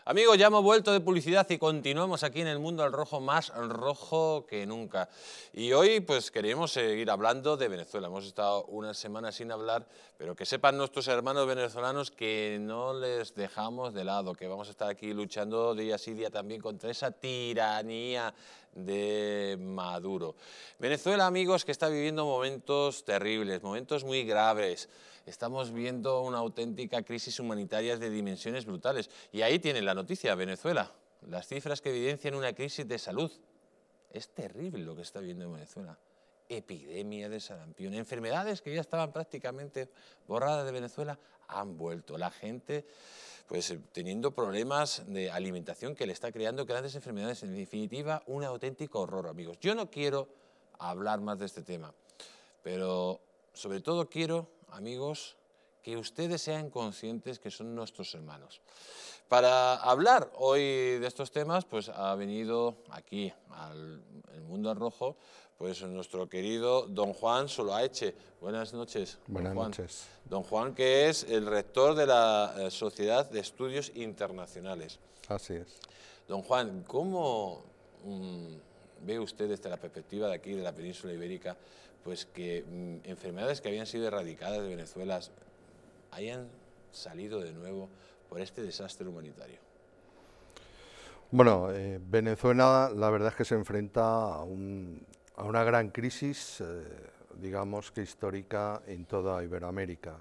Amigos, ya hemos vuelto de publicidad y continuamos aquí en el mundo al rojo, más rojo que nunca. Y hoy pues queremos seguir hablando de Venezuela. Hemos estado unas semanas sin hablar, pero que sepan nuestros hermanos venezolanos que no les dejamos de lado, que vamos a estar aquí luchando día sí día también contra esa tiranía de Maduro. Venezuela, amigos, que está viviendo momentos terribles, momentos muy graves. Estamos viendo una auténtica crisis humanitaria de dimensiones brutales. Y ahí tienen la noticia, Venezuela. Las cifras que evidencian una crisis de salud. Es terrible lo que está viendo en Venezuela. Epidemia de sarampión. Enfermedades que ya estaban prácticamente borradas de Venezuela han vuelto. La gente pues teniendo problemas de alimentación que le está creando grandes enfermedades. En definitiva, un auténtico horror, amigos. Yo no quiero hablar más de este tema, pero sobre todo quiero, amigos, que ustedes sean conscientes que son nuestros hermanos. Para hablar hoy de estos temas, pues ha venido aquí al Mundo al Rojo, pues nuestro querido don Juan Soloaeche. Buenas noches. Buenas noches. Don Juan, que es el rector de la Sociedad de Estudios Internacionales. Así es. Don Juan, ¿cómo ve usted desde la perspectiva de aquí, de la península ibérica, pues que enfermedades que habían sido erradicadas de Venezuela hayan salido de nuevo por este desastre humanitario? Bueno, Venezuela la verdad es que se enfrenta a una gran crisis, digamos que histórica en toda Iberoamérica.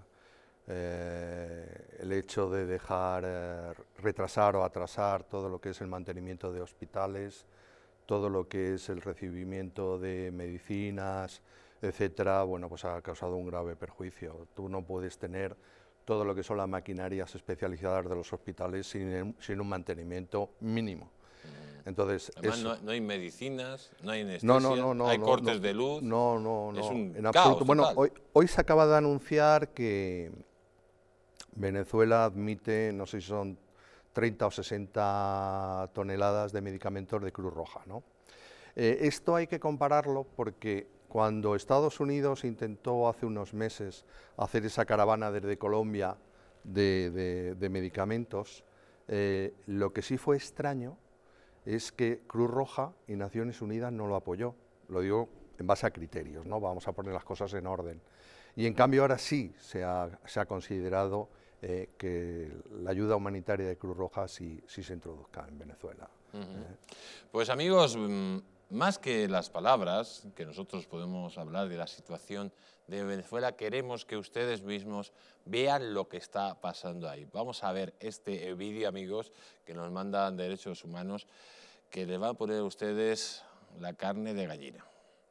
El hecho de dejar retrasar o atrasar todo lo que es el mantenimiento de hospitales, todo lo que es el recibimiento de medicinas, etcétera, bueno, pues ha causado un grave perjuicio. Tú no puedes tener todo lo que son las maquinarias especializadas de los hospitales sin un mantenimiento mínimo. Entonces, además, no hay medicinas, no hay anestesia, hay cortes de luz. No, es un en caos absoluto. Bueno, total. hoy se acaba de anunciar que Venezuela admite, no sé si son 30 o 60 toneladas de medicamentos de Cruz Roja, ¿no? Esto hay que compararlo porque cuando Estados Unidos intentó hace unos meses hacer esa caravana desde Colombia de medicamentos, lo que sí fue extraño es que Cruz Roja y Naciones Unidas no lo apoyó. Lo digo en base a criterios, ¿no? Vamos a poner las cosas en orden. Y en cambio ahora sí se ha considerado que la ayuda humanitaria de Cruz Roja sí se introduzca en Venezuela. Pues amigos, más que las palabras, que nosotros podemos hablar de la situación de Venezuela, queremos que ustedes mismos vean lo que está pasando ahí. Vamos a ver este vídeo, amigos, que nos mandan Derechos Humanos, que les va a poner a ustedes la carne de gallina.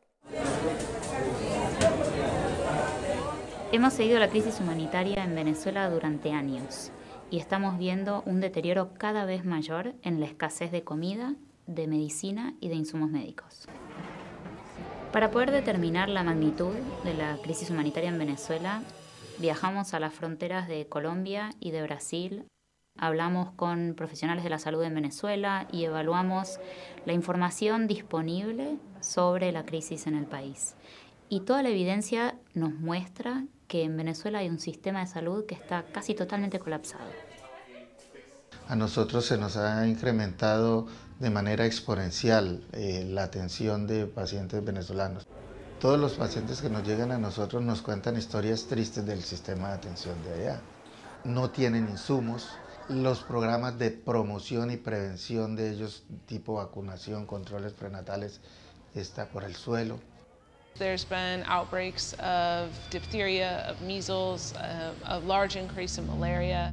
Hemos seguido la crisis humanitaria en Venezuela durante años y estamos viendo un deterioro cada vez mayor en la escasez de comida, de medicina y de insumos médicos. Para poder determinar la magnitud de la crisis humanitaria en Venezuela, viajamos a las fronteras de Colombia y de Brasil, hablamos con profesionales de la salud en Venezuela y evaluamos la información disponible sobre la crisis en el país. Y toda la evidencia nos muestra que en Venezuela hay un sistema de salud que está casi totalmente colapsado. A nosotros se nos ha incrementado de manera exponencial la atención de pacientes venezolanos. Todos los pacientes que nos llegan a nosotros nos cuentan historias tristes del sistema de atención de allá. No tienen insumos, los programas de promoción y prevención de ellos, tipo vacunación, controles prenatales, está por el suelo. There's been outbreaks of diphtheria, of measles, a large increase in malaria.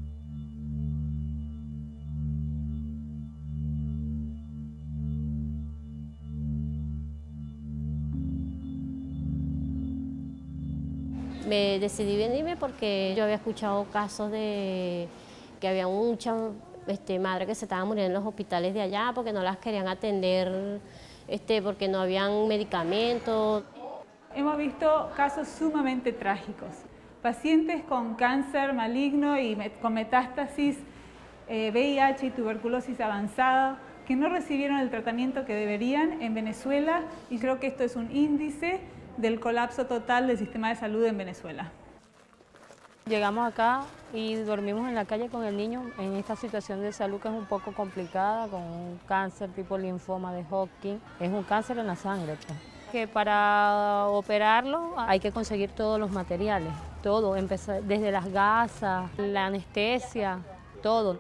Me decidí venirme porque yo había escuchado casos de que había muchas madres que se estaban muriendo en los hospitales de allá porque no las querían atender, porque no habían medicamentos. Hemos visto casos sumamente trágicos. Pacientes con cáncer maligno y con metástasis, VIH y tuberculosis avanzada, que no recibieron el tratamiento que deberían en Venezuela, y creo que esto es un índice del colapso total del sistema de salud en Venezuela. Llegamos acá y dormimos en la calle con el niño en esta situación de salud que es un poco complicada, con un cáncer tipo linfoma de Hodgkin. Es un cáncer en la sangre, pues. Que para operarlo hay que conseguir todos los materiales, todo, empezar desde las gasas, la anestesia, todo.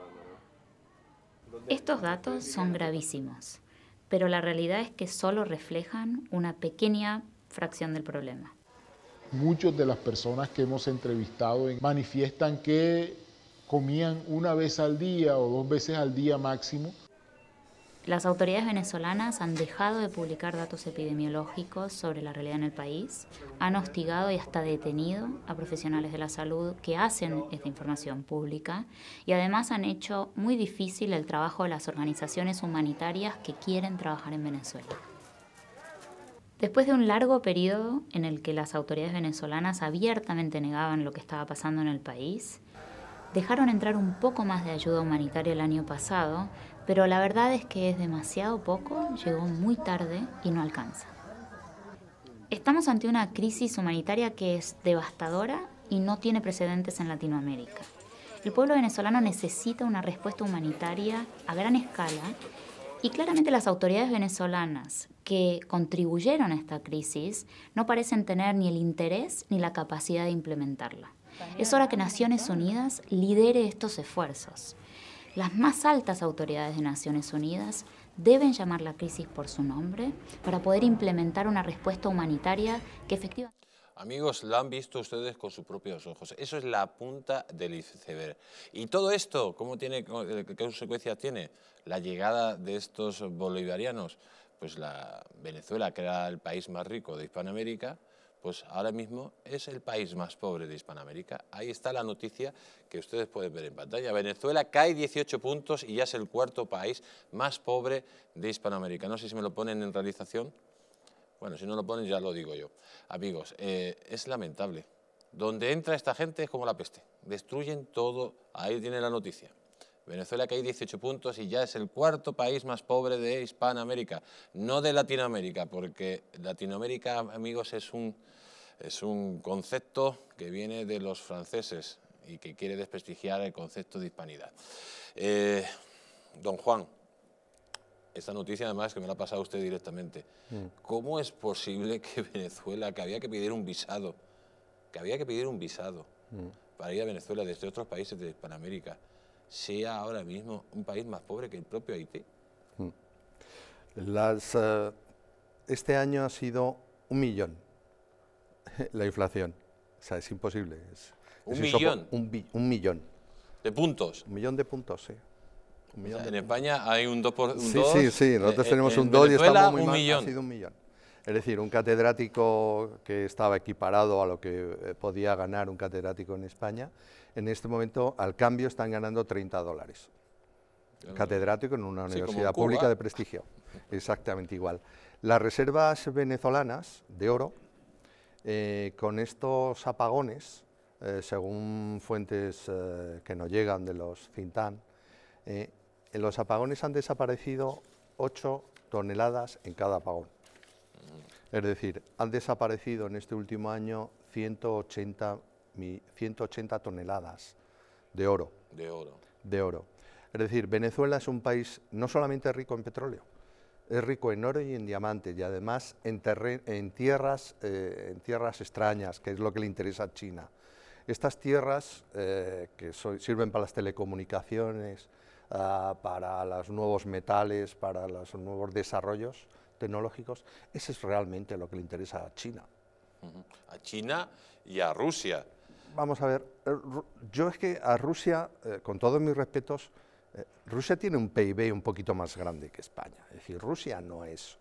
Estos datos son gravísimos, pero la realidad es que solo reflejan una pequeña fracción del problema. Muchas de las personas que hemos entrevistado manifiestan que comían una vez al día o 2 veces al día máximo. Las autoridades venezolanas han dejado de publicar datos epidemiológicos sobre la realidad en el país, han hostigado y hasta detenido a profesionales de la salud que hacen esta información pública y además han hecho muy difícil el trabajo de las organizaciones humanitarias que quieren trabajar en Venezuela. Después de un largo periodo en el que las autoridades venezolanas abiertamente negaban lo que estaba pasando en el país, dejaron entrar un poco más de ayuda humanitaria el año pasado, pero la verdad es que es demasiado poco, llegó muy tarde y no alcanza. Estamos ante una crisis humanitaria que es devastadora y no tiene precedentes en Latinoamérica. El pueblo venezolano necesita una respuesta humanitaria a gran escala y claramente las autoridades venezolanas que contribuyeron a esta crisis no parecen tener ni el interés ni la capacidad de implementarla. Es hora que Naciones Unidas lidere estos esfuerzos. Las más altas autoridades de Naciones Unidas deben llamar la crisis por su nombre para poder implementar una respuesta humanitaria que efectivamente... Amigos, lo han visto ustedes con sus propios ojos. Eso es la punta del iceberg. Y todo esto, ¿qué consecuencias tiene? La llegada de estos bolivarianos. Pues Venezuela, que era el país más rico de Hispanoamérica, pues ahora mismo es el país más pobre de Hispanoamérica. Ahí está la noticia que ustedes pueden ver en pantalla. Venezuela cae 18 puntos y ya es el 4º país más pobre de Hispanoamérica. No sé si me lo ponen en realización. Bueno, si no lo ponen ya lo digo yo. Amigos, es lamentable. Donde entra esta gente es como la peste. Destruyen todo. Ahí tiene la noticia. Venezuela cae 18 puntos y ya es el 4º país más pobre de Hispanoamérica. No de Latinoamérica, porque Latinoamérica, amigos, es un concepto que viene de los franceses y que quiere desprestigiar el concepto de hispanidad. Don Juan, esta noticia además que me la ha pasado usted directamente. ¿Cómo es posible que Venezuela, que había que pedir un visado, para ir a Venezuela desde otros países de Hispanoamérica, sea ahora mismo un país más pobre que el propio Haití? Este año ha sido 1 millón la inflación. O sea, es imposible. ¿1 millón? 1 millón. ¿De puntos? 1 millón de puntos, sí. En España hay un 2%. Sí, nosotros tenemos un 2 y estamos muy mal. Millón. Ha sido 1 millón. Es decir, un catedrático que estaba equiparado a lo que podía ganar un catedrático en España, en este momento al cambio están ganando $30. Catedrático en una universidad pública de prestigio. Exactamente igual. Las reservas venezolanas de oro, con estos apagones, según fuentes que nos llegan de los think tank, en los apagones han desaparecido 8 toneladas en cada apagón. Es decir, han desaparecido en este último año 180 toneladas de oro. De oro. Es decir, Venezuela es un país no solamente rico en petróleo, es rico en oro y en diamantes, y además en tierras extrañas, que es lo que le interesa a China. Estas tierras que sirven para las telecomunicaciones, para los nuevos metales, para los nuevos desarrollos tecnológicos, ese es realmente lo que le interesa a China. A China y a Rusia. Vamos a ver, yo es que a Rusia, con todos mis respetos, Rusia tiene un PIB un poquito más grande que España. Es decir, Rusia no es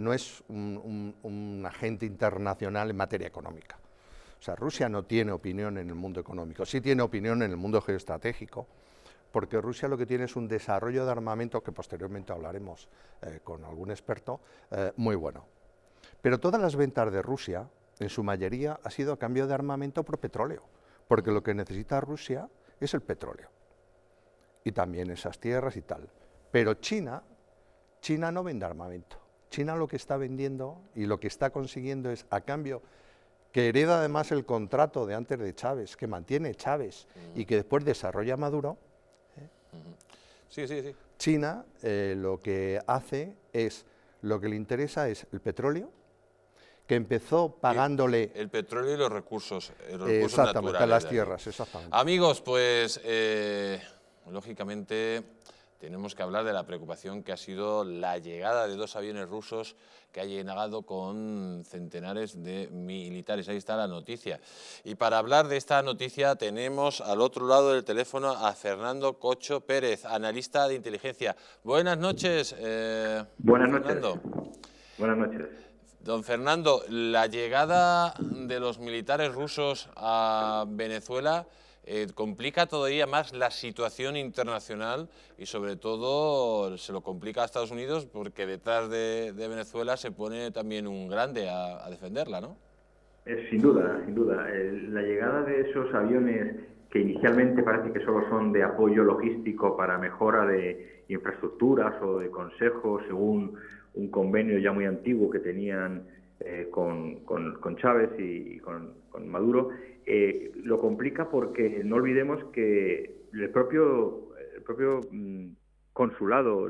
un agente internacional en materia económica. O sea, Rusia no tiene opinión en el mundo económico, sí tiene opinión en el mundo geoestratégico, porque Rusia lo que tiene es un desarrollo de armamento, que posteriormente hablaremos con algún experto, muy bueno. Pero todas las ventas de Rusia, en su mayoría, ha sido a cambio de armamento por petróleo, porque lo que necesita Rusia es el petróleo, y también esas tierras y tal. Pero China no vende armamento. China lo que está vendiendo y lo que está consiguiendo es, a cambio que hereda además el contrato de antes de Chávez, que mantiene Chávez y que después desarrolla Maduro, Sí. China lo que hace es, lo que le interesa es el petróleo, que empezó pagándole... El petróleo y los recursos exactamente, naturales. las tierras, exactamente. Amigos, pues lógicamente tenemos que hablar de la preocupación que ha sido la llegada de 2 aviones rusos que ha llegado con centenares de militares. Ahí está la noticia. Y para hablar de esta noticia tenemos al otro lado del teléfono a Fernando Cocho Pérez, analista de inteligencia. Buenas noches. Buenas Fernando. noches. Buenas noches. Don Fernando, la llegada de los militares rusos a Venezuela complica todavía más la situación internacional y sobre todo se lo complica a Estados Unidos porque detrás de Venezuela se pone también un grande a defenderla, ¿no? Sin duda, sin duda. La llegada de esos aviones que inicialmente parece que solo son de apoyo logístico para mejora de infraestructuras o de consejos según un convenio ya muy antiguo que tenían con Chávez y con Maduro, lo complica porque no olvidemos que el propio consulado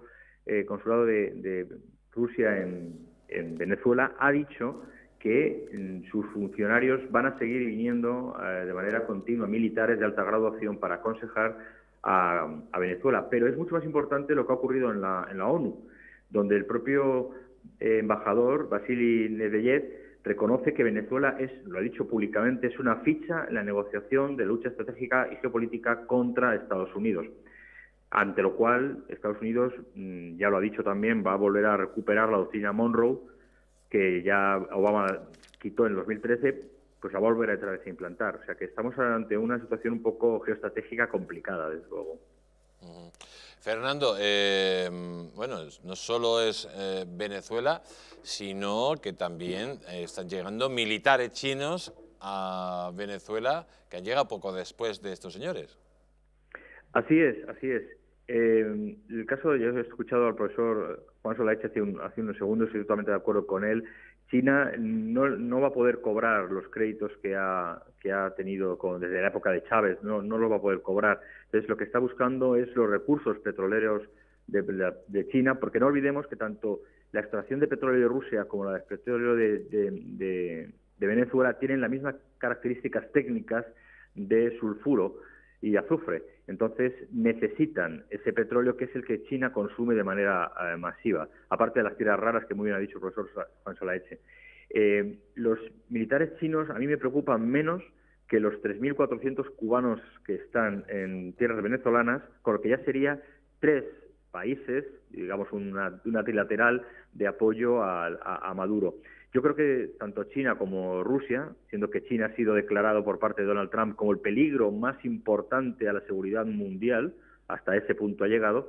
de Rusia en Venezuela ha dicho que sus funcionarios van a seguir viniendo de manera continua militares de alta graduación para aconsejar a Venezuela. Pero es mucho más importante lo que ha ocurrido en la ONU, donde el propio embajador Vasily Neveyev reconoce que Venezuela lo ha dicho públicamente, es una ficha en la negociación de lucha estratégica y geopolítica contra Estados Unidos. Ante lo cual, Estados Unidos, ya lo ha dicho también, va a volver a recuperar la doctrina Monroe, que ya Obama quitó en 2013, pues la va a volver a vez a implantar. O sea que estamos ante una situación un poco geoestratégica complicada, desde luego. Fernando, bueno, no solo es Venezuela, sino que también están llegando militares chinos a Venezuela que han llegado poco después de estos señores. Así es, así es. El caso, yo he escuchado al profesor Juan Solaeche hace unos segundos, estoy totalmente de acuerdo con él. China no va a poder cobrar los créditos que ha tenido desde la época de Chávez, no los va a poder cobrar. Entonces, lo que está buscando es los recursos petroleros de China, porque no olvidemos que tanto la extracción de petróleo de Rusia como la de petróleo de Venezuela tienen las mismas características técnicas de sulfuro y azufre. Entonces necesitan ese petróleo que es el que China consume de manera masiva, aparte de las tierras raras que muy bien ha dicho el profesor Juan Solaeche. Los militares chinos a mí me preocupan menos que los 3.400 cubanos que están en tierras venezolanas, con lo que ya sería 3 países, digamos una trilateral de apoyo a Maduro. Yo creo que tanto China como Rusia, siendo que China ha sido declarado por parte de Donald Trump como el peligro más importante a la seguridad mundial, hasta ese punto ha llegado,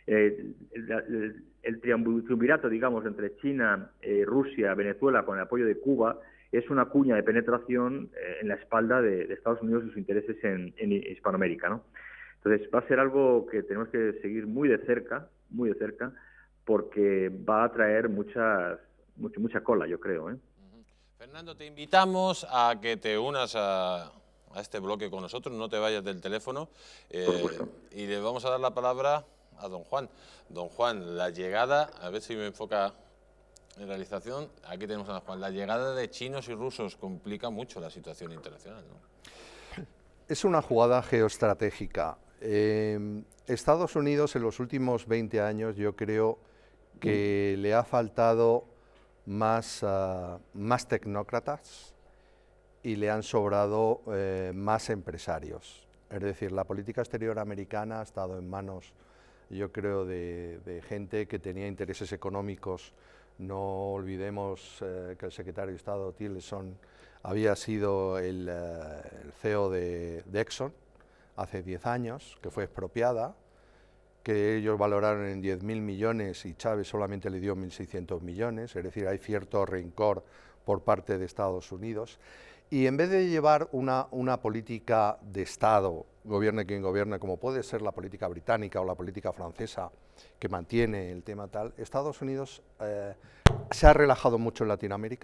el triunvirato, digamos, entre China, Rusia, Venezuela, con el apoyo de Cuba, es una cuña de penetración en la espalda de Estados Unidos y sus intereses en Hispanoamérica, ¿no? Entonces va a ser algo que tenemos que seguir muy de cerca, porque va a traer mucha cola, yo creo. Fernando, te invitamos a que te unas a este bloque con nosotros, no te vayas del teléfono, y le vamos a dar la palabra a don Juan. Don Juan, la llegada, a ver si me enfoca en realización, aquí tenemos a don Juan, la llegada de chinos y rusos complica mucho la situación internacional, ¿no? Es una jugada geoestratégica. Estados Unidos en los últimos 20 años yo creo que le ha faltado más tecnócratas y le han sobrado más empresarios. Es decir, la política exterior americana ha estado en manos, yo creo, de gente que tenía intereses económicos. No olvidemos que el secretario de Estado Tillerson había sido el CEO de Exxon hace 10 años, que fue expropiada, que ellos valoraron en 10.000 millones y Chávez solamente le dio 1.600 millones, es decir, hay cierto rencor por parte de Estados Unidos. Y en vez de llevar una política de Estado, gobierne quien gobierne, como puede ser la política británica o la política francesa, que mantiene el tema tal, Estados Unidos se ha relajado mucho en Latinoamérica,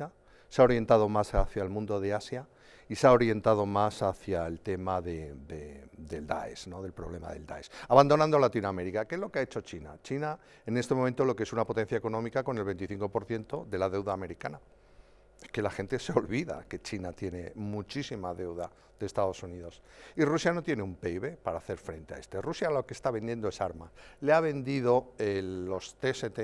se ha orientado más hacia el mundo de Asia y se ha orientado más hacia el tema del Daesh, ¿no? Del problema del Daesh, abandonando Latinoamérica. ¿Qué es lo que ha hecho China? China, en este momento, lo que es una potencia económica con el 25% de la deuda americana. Es que la gente se olvida que China tiene muchísima deuda de Estados Unidos. Y Rusia no tiene un PIB para hacer frente a este. Rusia lo que está vendiendo es armas. Le ha vendido los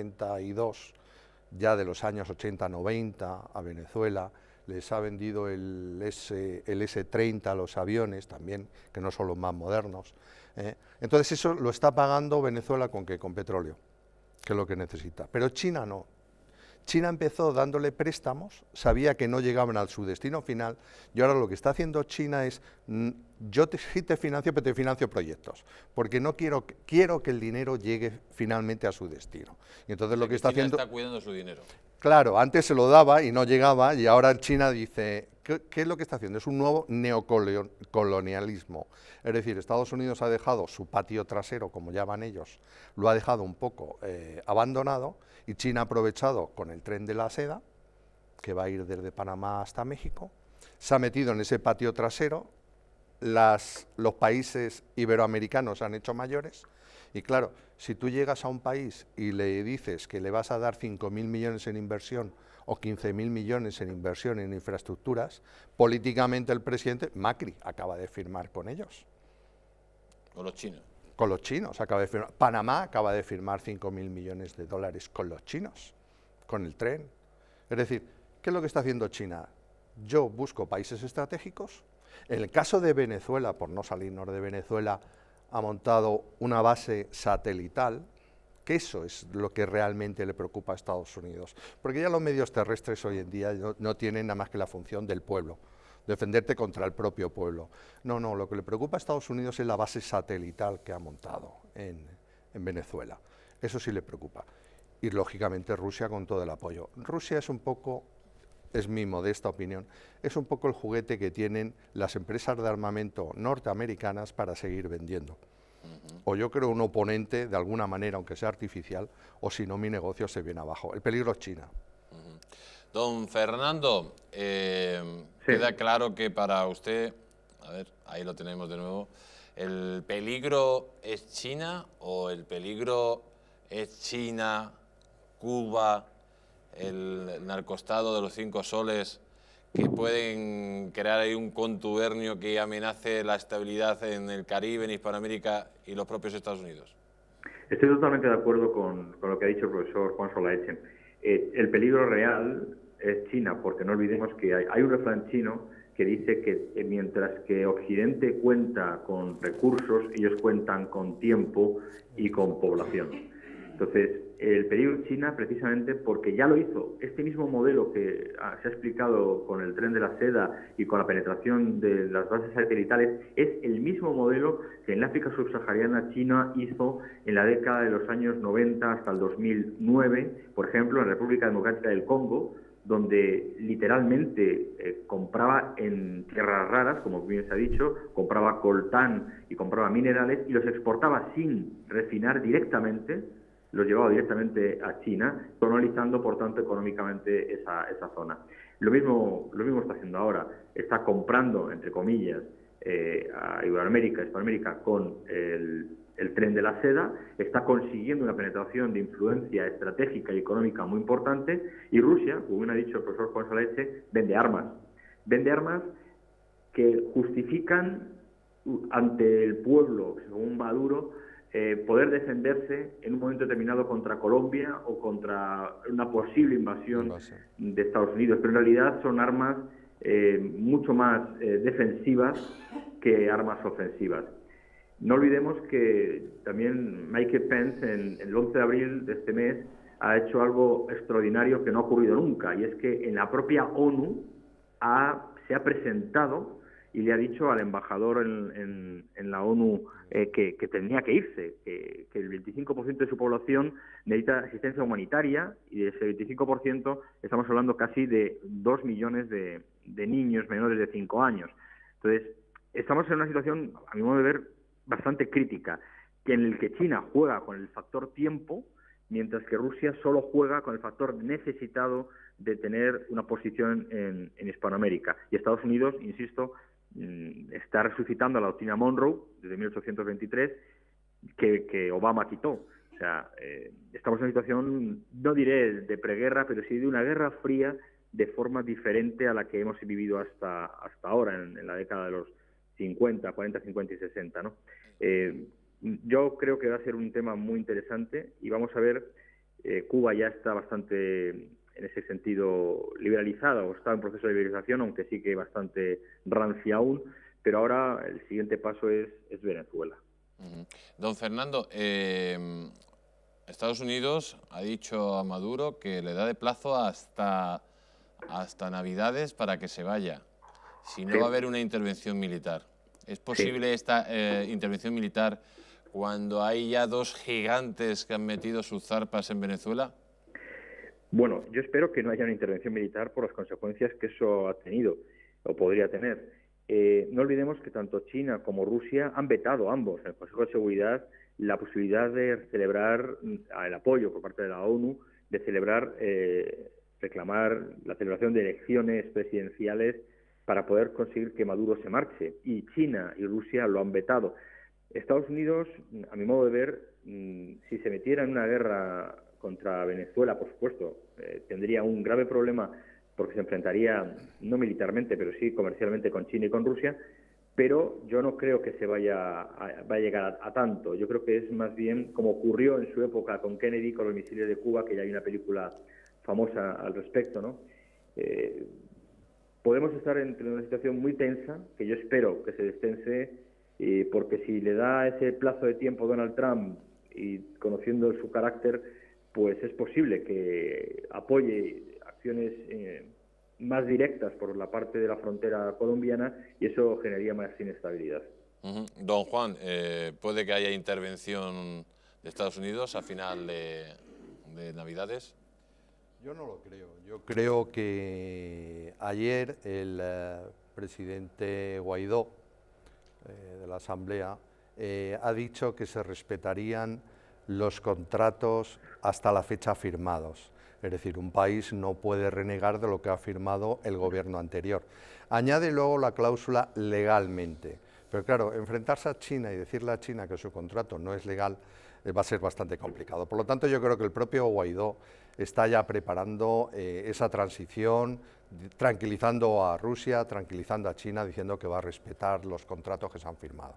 T-72 ya de los años 80-90 a Venezuela, les ha vendido el S-30 a los aviones también, que no son los más modernos. Entonces eso lo está pagando Venezuela ¿con qué? Con petróleo, que es lo que necesita. Pero China no. China empezó dándole préstamos, sabía que no llegaban a su destino final, y ahora lo que está haciendo China es, yo sí te financio, pero te financio proyectos, porque no quiero que el dinero llegue finalmente a su destino. Y entonces lo que está haciendo... está cuidando su dinero. Claro, antes se lo daba y no llegaba, y ahora China dice, ¿qué es lo que está haciendo? Es un nuevo neocolonialismo. Es decir, Estados Unidos ha dejado su patio trasero, como llaman ellos, lo ha dejado un poco abandonado, y China ha aprovechado con el tren de la seda, que va a ir desde Panamá hasta México, se ha metido en ese patio trasero, los países iberoamericanos se han hecho mayores, y claro, si tú llegas a un país y le dices que le vas a dar 5.000 millones en inversión o 15.000 millones en inversión en infraestructuras, políticamente el presidente Macri acaba de firmar con ellos. Con los chinos. Con los chinos acaba de firmar. Panamá acaba de firmar 5.000 millones de dólares con los chinos, con el tren. Es decir, ¿qué es lo que está haciendo China? Yo busco países estratégicos. En el caso de Venezuela, por no salirnos de Venezuela, ha montado una base satelital, que eso es lo que realmente le preocupa a Estados Unidos, porque ya los medios terrestres hoy en día no tienen nada más que la función del pueblo, defenderte contra el propio pueblo. No, lo que le preocupa a Estados Unidos es la base satelital que ha montado en Venezuela, eso sí le preocupa, y lógicamente Rusia con todo el apoyo. Rusia es un poco... es mi modesta opinión, es un poco el juguete que tienen las empresas de armamento norteamericanas para seguir vendiendo. O yo creo un oponente, de alguna manera, aunque sea artificial, o si no mi negocio se viene abajo. El peligro es China. Don Fernando, queda claro que para usted, a ver, ahí lo tenemos de nuevo, ¿el peligro es China o el peligro es China, Cuba, el narcoestado de los 5 soles, que pueden crear ahí un contubernio que amenace la estabilidad en el Caribe, en Hispanoamérica y los propios Estados Unidos? Estoy totalmente de acuerdo con lo que ha dicho el profesor Juan Solaeche. El peligro real es China, porque no olvidemos que hay un refrán chino que dice que mientras que Occidente cuenta con recursos, ellos cuentan con tiempo y con población. Entonces, el peligro es China precisamente porque ya lo hizo. Este mismo modelo que se ha explicado con el tren de la seda y con la penetración de las bases satelitales es el mismo modelo que en la África subsahariana China hizo en la década de los años 90 hasta el 2009, por ejemplo, en la República Democrática del Congo, donde literalmente compraba en tierras raras, como bien se ha dicho, compraba coltán y compraba minerales y los exportaba sin refinar directamente, los llevaba directamente a China, colonizando, por tanto, económicamente esa zona. Lo mismo está haciendo ahora, está comprando, entre comillas, a Iberoamérica, Hispanoamérica, con el tren de la seda, está consiguiendo una penetración de influencia estratégica y económica muy importante, y Rusia, como bien ha dicho el profesor Juan Solaeche, vende armas que justifican ante el pueblo, según Maduro, poder defenderse en un momento determinado contra Colombia o contra una posible invasión de Estados Unidos, pero en realidad son armas mucho más defensivas que armas ofensivas. No olvidemos que también Mike Pence, en el 11 de abril de este mes, ha hecho algo extraordinario que no ha ocurrido nunca, y es que en la propia ONU se ha presentado y le ha dicho al embajador en la ONU que tenía que irse, que el 25% de su población necesita asistencia humanitaria, y de ese 25% estamos hablando casi de 2 millones de niños menores de 5 años. Entonces, estamos en una situación, a mi modo de ver, bastante crítica, en el que China juega con el factor tiempo, mientras que Rusia solo juega con el factor necesitado de tener una posición en Hispanoamérica. Y Estados Unidos, insisto, está resucitando la doctrina Monroe desde 1823 que Obama quitó. O sea, estamos en una situación, no diré de preguerra, pero sí de una guerra fría de forma diferente a la que hemos vivido hasta ahora, en la década de los 50, 40, 50 y 60, ¿no? Yo creo que va a ser un tema muy interesante y vamos a ver, Cuba ya está bastante, en ese sentido, liberalizada o está en proceso de liberalización, aunque sí que bastante rancia aún, pero ahora el siguiente paso es Venezuela. Don Fernando, Estados Unidos ha dicho a Maduro que le da de plazo hasta Navidades para que se vaya, si no va a haber una intervención militar. ¿Es posible esta intervención militar cuando hay ya dos gigantes que han metido sus zarpas en Venezuela? Bueno, yo espero que no haya una intervención militar por las consecuencias que eso ha tenido o podría tener. No olvidemos que tanto China como Rusia han vetado ambos en el Consejo de Seguridad la posibilidad de celebrar el apoyo por parte de la ONU, de reclamar la celebración de elecciones presidenciales para poder conseguir que Maduro se marche. Y China y Rusia lo han vetado. Estados Unidos, a mi modo de ver, si se metiera en una guerra contra Venezuela, por supuesto, tendría un grave problema porque se enfrentaría, no militarmente, pero sí comercialmente con China y con Rusia, pero yo no creo que vaya a llegar a tanto. Yo creo que es más bien como ocurrió en su época con Kennedy, con los misiles de Cuba, que ya hay una película famosa al respecto, ¿no? Podemos estar en una situación muy tensa, que yo espero que se destense, porque si le da ese plazo de tiempo Donald Trump y conociendo su carácter, pues es posible que apoye acciones más directas por la parte de la frontera colombiana y eso generaría más inestabilidad. Don Juan, ¿puede que haya intervención de Estados Unidos a final de Navidades? Yo no lo creo. Yo creo que ayer el presidente Guaidó de la Asamblea ha dicho que se respetarían los contratos hasta la fecha firmados. Es decir, un país no puede renegar de lo que ha firmado el gobierno anterior. Añade luego la cláusula legalmente. Pero claro, enfrentarse a China y decirle a China que su contrato no es legal va a ser bastante complicado. Por lo tanto, yo creo que el propio Guaidó está ya preparando esa transición, tranquilizando a Rusia, tranquilizando a China, diciendo que va a respetar los contratos que se han firmado.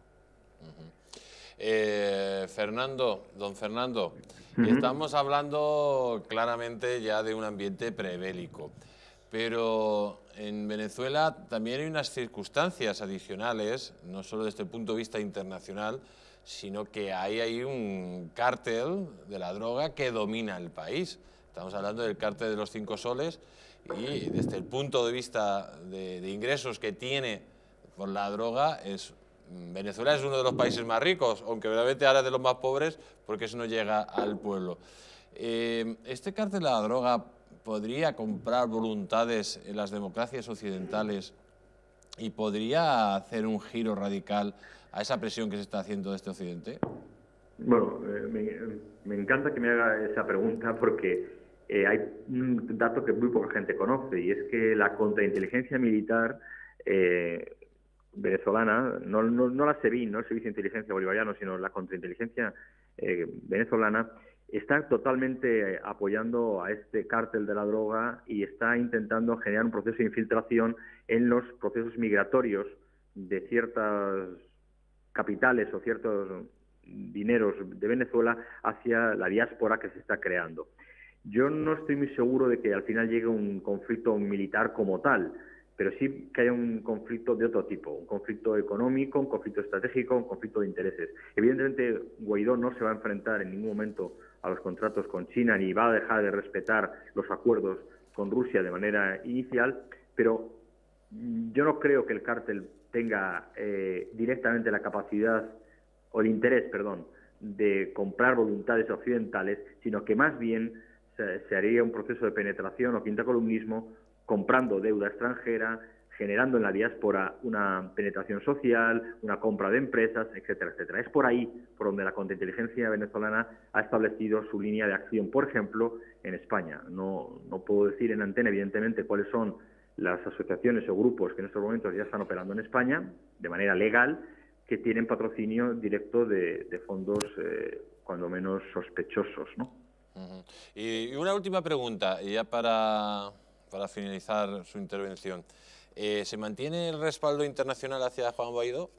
Don Fernando, estamos hablando claramente ya de un ambiente prebélico, pero en Venezuela también hay unas circunstancias adicionales, no solo desde el punto de vista internacional, sino que hay un cártel de la droga que domina el país. Estamos hablando del cártel de los 5 soles y desde el punto de vista de ingresos que tiene por la droga, Venezuela es uno de los países más ricos, aunque realmente ahora es de los más pobres porque eso no llega al pueblo. ¿Este cártel de la droga podría comprar voluntades en las democracias occidentales y podría hacer un giro radical a esa presión que se está haciendo desde Occidente? Bueno, me encanta que me haga esa pregunta porque hay un dato que muy poca gente conoce y es que la contrainteligencia militar venezolana, no la SEBIN, no el Servicio de Inteligencia Bolivariano, sino la contrainteligencia venezolana, está totalmente apoyando a este cártel de la droga y está intentando generar un proceso de infiltración en los procesos migratorios de ciertas capitales o ciertos dineros de Venezuela hacia la diáspora que se está creando. Yo no estoy muy seguro de que al final llegue un conflicto militar como tal, pero sí que haya un conflicto de otro tipo, un conflicto económico, un conflicto estratégico, un conflicto de intereses. Evidentemente, Guaidó no se va a enfrentar en ningún momento a los contratos con China ni va a dejar de respetar los acuerdos con Rusia de manera inicial, pero yo no creo que el cártel tenga directamente la capacidad o el interés, perdón, de comprar voluntades occidentales, sino que más bien se haría un proceso de penetración o quintacolumnismo comprando deuda extranjera, generando en la diáspora una penetración social, una compra de empresas, etcétera, etcétera. Es por ahí por donde la contrainteligencia venezolana ha establecido su línea de acción, por ejemplo, en España. No puedo decir en antena, evidentemente, cuáles son las asociaciones o grupos que en estos momentos ya están operando en España, de manera legal, que tienen patrocinio directo de fondos, cuando menos sospechosos, ¿no? Y una última pregunta, ya para finalizar su intervención. ¿Se mantiene el respaldo internacional hacia Juan Guaidó?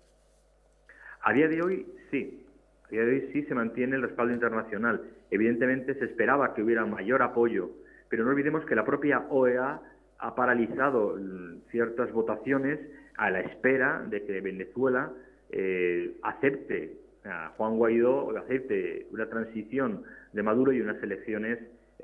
A día de hoy sí. A día de hoy sí se mantiene el respaldo internacional. Evidentemente se esperaba que hubiera mayor apoyo, pero no olvidemos que la propia OEA ha paralizado ciertas votaciones a la espera de que Venezuela acepte a Juan Guaidó, acepte una transición de Maduro y unas elecciones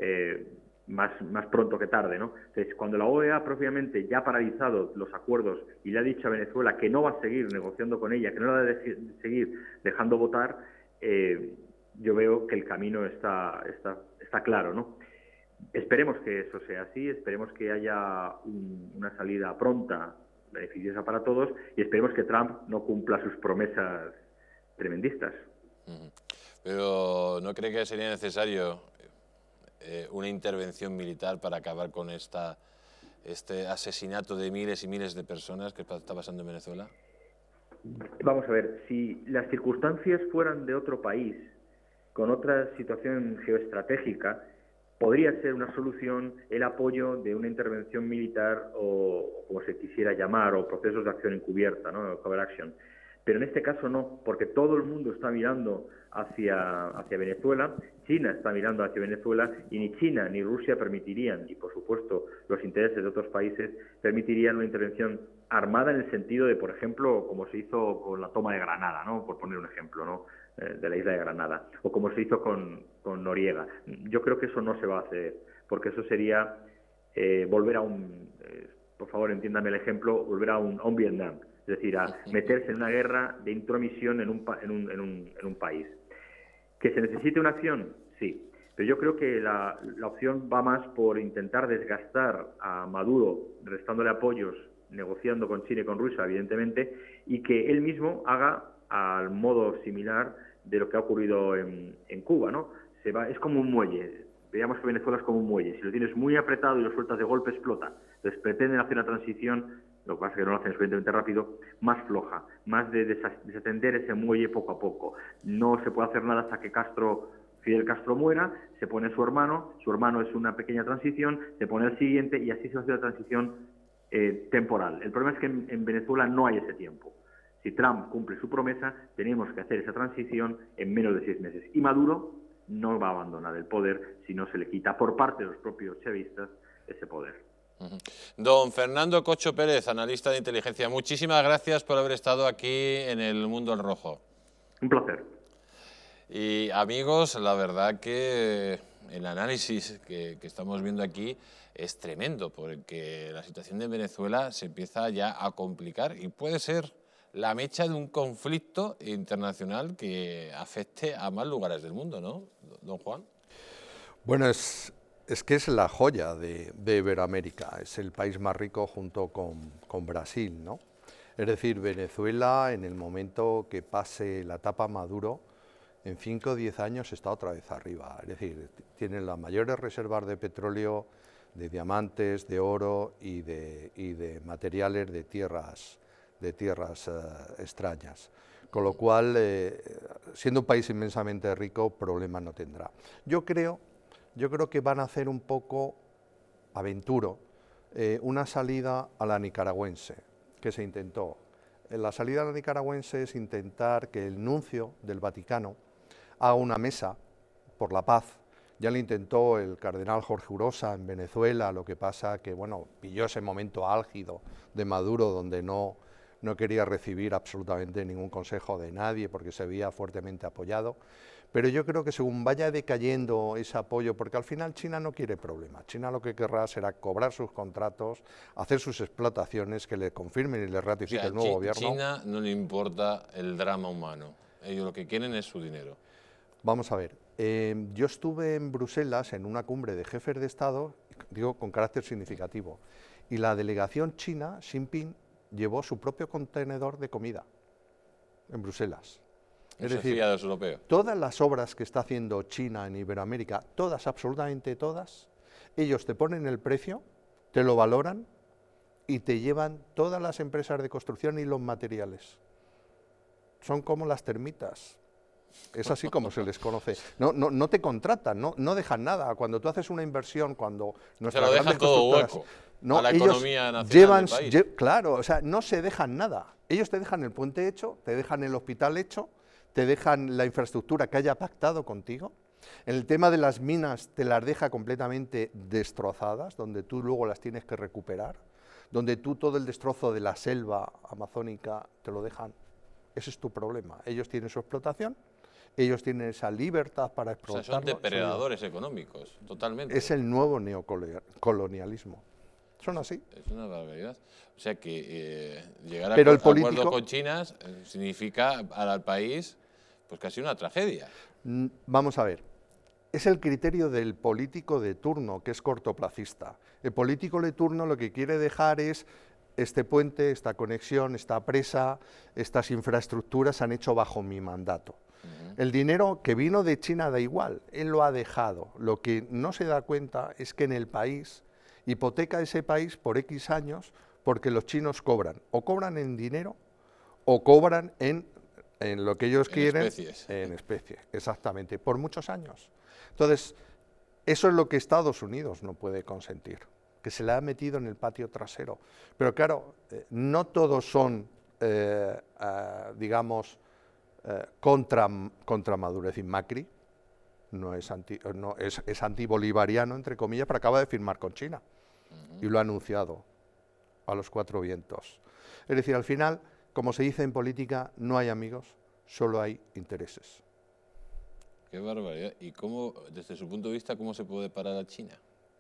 más pronto que tarde, ¿no? Entonces, cuando la OEA propiamente ya ha paralizado los acuerdos y le ha dicho a Venezuela que no va a seguir negociando con ella, que no la va a seguir dejando votar, yo veo que el camino está claro, ¿no? Esperemos que eso sea así, esperemos que haya una salida pronta, beneficiosa para todos, y esperemos que Trump no cumpla sus promesas tremendistas. Pero ¿no cree que sería necesario una intervención militar para acabar con este asesinato de miles y miles de personas que está pasando en Venezuela? Vamos a ver, si las circunstancias fueran de otro país, con otra situación geoestratégica, podría ser una solución el apoyo de una intervención militar o como se quisiera llamar, o procesos de acción encubierta, ¿no? Covert action. Pero en este caso no, porque todo el mundo está mirando hacia Venezuela, China está mirando hacia Venezuela, y ni China ni Rusia permitirían, y por supuesto los intereses de otros países, permitirían una intervención armada en el sentido de, por ejemplo, como se hizo con la toma de Granada, ¿no? Por poner un ejemplo, ¿no? De la isla de Granada, o como se hizo con Noriega. Yo creo que eso no se va a hacer, porque eso sería volver a por favor entiéndame el ejemplo, volver a un Vietnam, es decir, a meterse en una guerra de intromisión en un país. ¿Que se necesite una acción? Sí, pero yo creo que la opción va más por intentar desgastar a Maduro, restándole apoyos, negociando con China y con Rusia, evidentemente, y que él mismo haga al modo similar de lo que ha ocurrido en Cuba, ¿no? Es como un muelle. Veamos que Venezuela es como un muelle. Si lo tienes muy apretado y lo sueltas de golpe, explota. Entonces pretenden hacer una transición, lo que pasa es que no lo hacen suficientemente rápido, más floja, más de desatender ese muelle poco a poco. No se puede hacer nada hasta que Fidel Castro muera, se pone su hermano es una pequeña transición, se pone el siguiente y así se hace la transición temporal. El problema es que en Venezuela no hay ese tiempo. Si Trump cumple su promesa, tenemos que hacer esa transición en menos de 6 meses. Y Maduro no va a abandonar el poder si no se le quita por parte de los propios chavistas ese poder. Don Fernando Cocho Pérez, analista de inteligencia, muchísimas gracias por haber estado aquí en El Mundo al Rojo. Un placer. Y amigos, la verdad que el análisis que estamos viendo aquí es tremendo, porque la situación de Venezuela se empieza ya a complicar y puede ser la mecha de un conflicto internacional que afecte a más lugares del mundo, ¿no, don Juan? Bueno, es que es la joya de Iberoamérica, es el país más rico junto con Brasil, ¿no? Es decir, Venezuela, en el momento que pase la etapa Maduro, en 5 o 10 años está otra vez arriba. Es decir, tiene las mayores reservas de petróleo, de diamantes, de oro y de materiales de tierras extrañas. Con lo cual, siendo un país inmensamente rico, problemas no tendrá. Yo creo que van a hacer un poco, aventuro, una salida a la nicaragüense, que se intentó. La salida a la nicaragüense es intentar que el nuncio del Vaticano haga una mesa por la paz. Ya lo intentó el cardenal Jorge Urosa en Venezuela, lo que pasa que, bueno, pilló ese momento álgido de Maduro donde no quería recibir absolutamente ningún consejo de nadie porque se veía fuertemente apoyado. Pero yo creo que según vaya decayendo ese apoyo, porque al final China no quiere problemas, China lo que querrá será cobrar sus contratos, hacer sus explotaciones, que le confirmen y le ratifique el nuevo gobierno. China no le importa el drama humano, ellos lo que quieren es su dinero. Vamos a ver, yo estuve en Bruselas en una cumbre de jefes de Estado, digo con carácter significativo, y la delegación china, Xi Jinping, llevó su propio contenedor de comida en Bruselas. Es decir, de los europeos. Todas las obras que está haciendo China en Iberoamérica, todas, absolutamente todas, ellos te ponen el precio, te lo valoran y te llevan todas las empresas de construcción y los materiales. Son como las termitas. Es así como se les conoce. No te contratan, no dejan nada. Cuando tú haces una inversión, cuando nuestras grandes constructoras, a la economía nacional llevan, del país. claro, o sea, no se dejan nada. Ellos te dejan el puente hecho, te dejan el hospital hecho, te dejan la infraestructura que haya pactado contigo. En el tema de las minas te las deja completamente destrozadas, donde tú luego las tienes que recuperar, donde tú todo el destrozo de la selva amazónica te lo dejan. Ese es tu problema. Ellos tienen su explotación, ellos tienen esa libertad para explotarlo. O sea, son depredadores económicos, totalmente. Es el nuevo neocolonialismo. Son así. Es una barbaridad. O sea que llegar a acuerdo con China significa al país pues casi una tragedia. Vamos a ver. Es el criterio del político de turno, que es cortoplacista. El político de turno lo que quiere dejar es este puente, esta conexión, esta presa, estas infraestructuras se han hecho bajo mi mandato. El dinero que vino de China da igual, él lo ha dejado. Lo que no se da cuenta es que en el país, hipoteca ese país por X años, porque los chinos cobran, o cobran en dinero, o cobran en lo que ellos quieren, en especies, exactamente, por muchos años. Entonces, eso es lo que Estados Unidos no puede consentir, que se le ha metido en el patio trasero. Pero claro, no todos son, digamos, contra Maduro. Es decir, Macri es antibolivariano, entre comillas, pero acaba de firmar con China y lo ha anunciado a los cuatro vientos. Es decir, al final, como se dice en política, no hay amigos, solo hay intereses. Qué barbaridad. ¿Y cómo, desde su punto de vista, cómo se puede parar a China?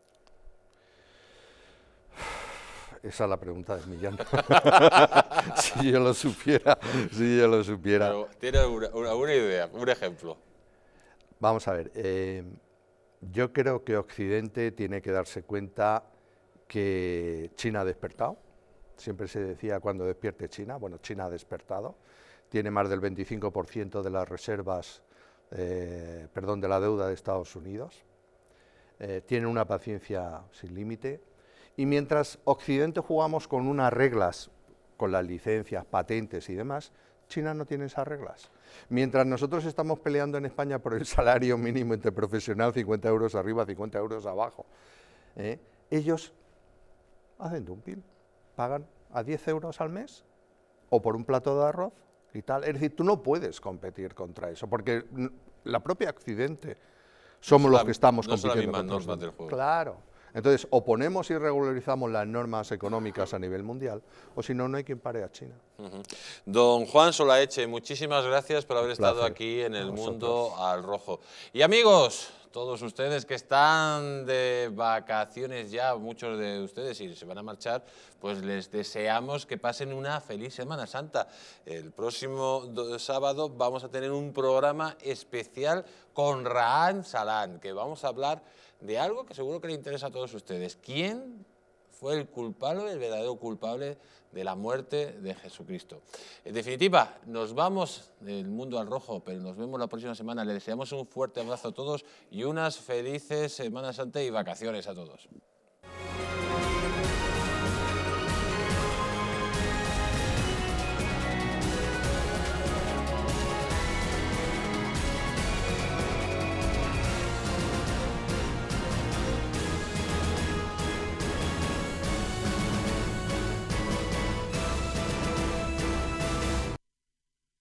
Esa es la pregunta del millón. Si yo lo supiera, Pero, ¿tiene alguna idea, un ejemplo? Vamos a ver, yo creo que Occidente tiene que darse cuenta que China ha despertado. Siempre se decía cuando despierte China, bueno, China ha despertado. Tiene más del 25% de las reservas, de la deuda de Estados Unidos. Tiene una paciencia sin límite. Y mientras Occidente jugamos con unas reglas, con las licencias, patentes y demás, China no tiene esas reglas. Mientras nosotros estamos peleando en España por el salario mínimo interprofesional, 50 euros arriba, 50 euros abajo, ellos hacen dumping, pagan a 10 euros al mes o por un plato de arroz y tal. Es decir, tú no puedes competir contra eso, porque la propia Occidente somos los que estamos compitiendo contra los demás. Claro. Entonces, o ponemos y regularizamos las normas económicas a nivel mundial, o si no, no hay quien pare a China. Don Juan Solaeche, muchísimas gracias por haber estado aquí en El Mundo al Rojo. Y amigos, todos ustedes que están de vacaciones ya, muchos de ustedes, y se van a marchar, pues les deseamos que pasen una feliz Semana Santa. El próximo sábado vamos a tener un programa especial con Rahan Salán, que vamos a hablar de algo que seguro que le interesa a todos ustedes. ¿Quién fue el culpable, el verdadero culpable de la muerte de Jesucristo? En definitiva, nos vamos del Mundo al Rojo, pero nos vemos la próxima semana. Les deseamos un fuerte abrazo a todos y unas felices Semanas Santa y vacaciones a todos.